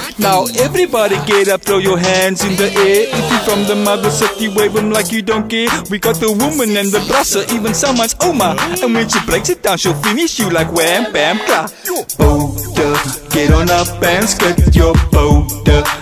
Now everybody get up, throw your hands in the air. If you from the mother city, wave them like you don't care. We got the woman and the brasser, even someone's Oma. And when she breaks it down, she'll finish you like wham, bam, clap. Boude, get on up and skit your Boude.